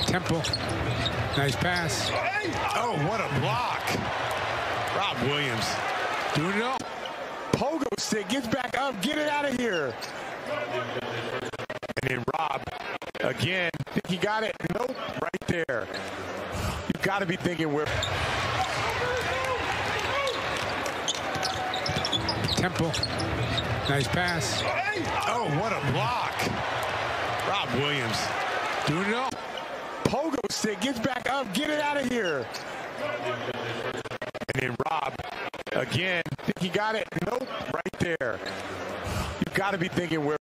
Temple. Nice pass. Oh, what a block. Rob Williams doing it all. Pogo stick gets back up. Get it out of here. And then Rob, again, think he got it? Nope, right there. You've got to be thinking where. Temple. Nice pass. Oh, what a block. Rob Williams doing it all. Pogo stick gets back up. Get it out of here. And then Rob, again, think he got it? Nope, right there. You've got to be thinking where.